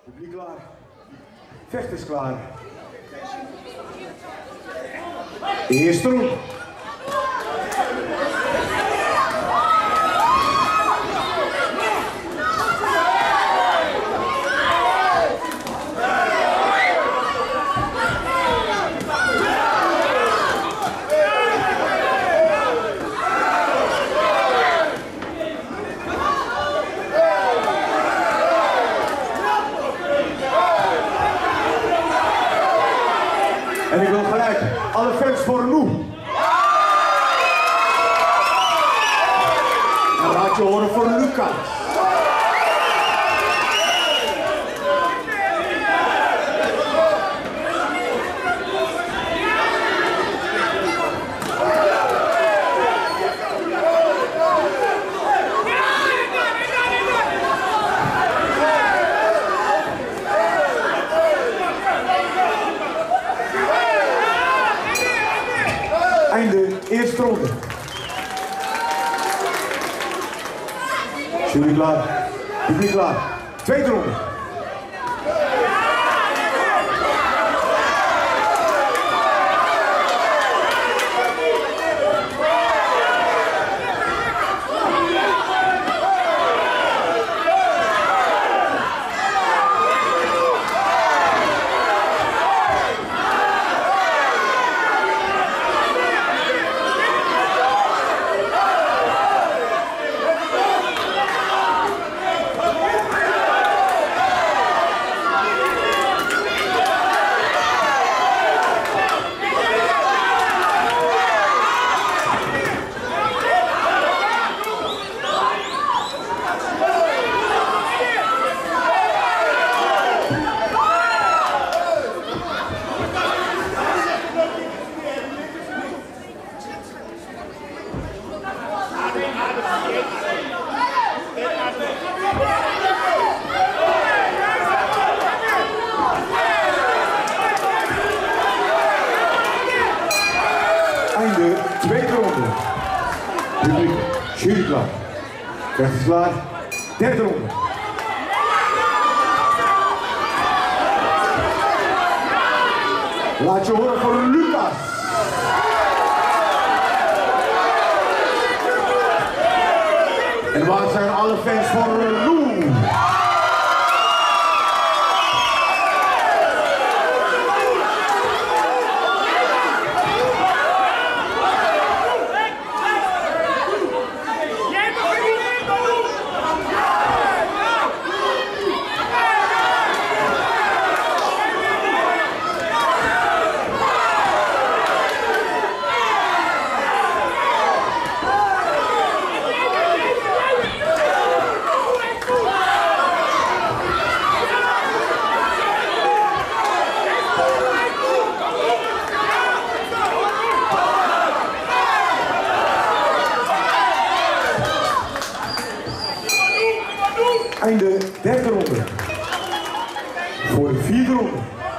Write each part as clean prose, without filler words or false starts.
Publiek klaar. Vechters klaar. Eerste ronde. En ik wil gelijk alle fans voor Nouh. En laat je horen voor Lucas. Einde eerste ronde. Jury klaar. Publiek klaar. Tweede ronde. Einde tweede ronde. Publiek, jury klaar. Vechters klaar. Derde ronde. Laat je horen voor Lucas. En waar zijn alle fans voor Nouh? Einde derde ronde. Voor de vierde ronde.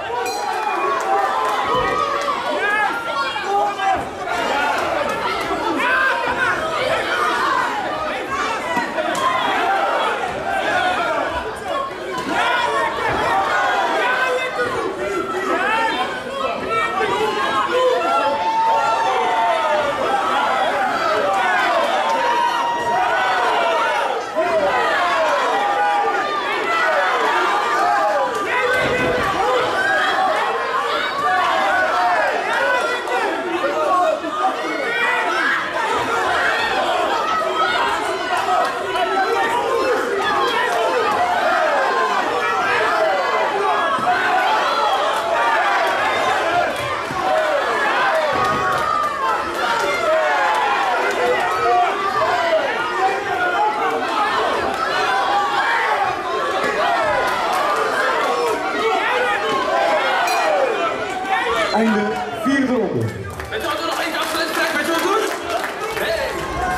Einde vierde ronde. En dan nog één afsluiting, weet je wat goed? Hey!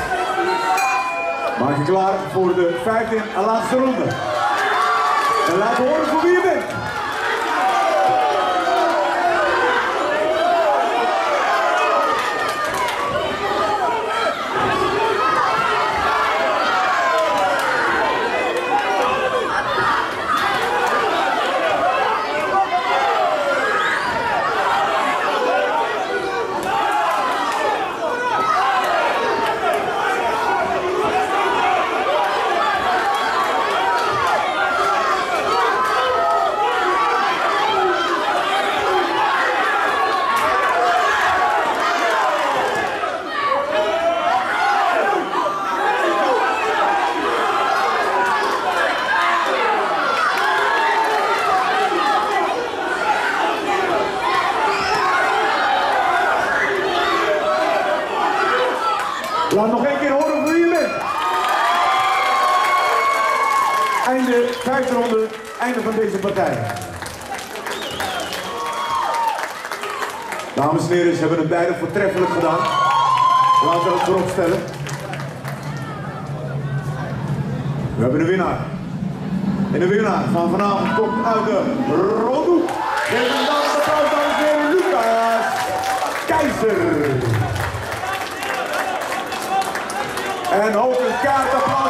Maak je klaar voor de vijfde en laatste ronde. En laat horen voor wie je bent. Laat nog één keer horen voor wie je bent. Einde, vijfde ronde, einde van deze partij. Dames en heren, ze hebben het beide voortreffelijk gedaan. Laten we dat voorop stellen. We hebben een winnaar. En de winnaar van vanavond komt uit de ronde. Geef een applaus, dames en heren, Lucas Keizer. En ook een kaartapplaus.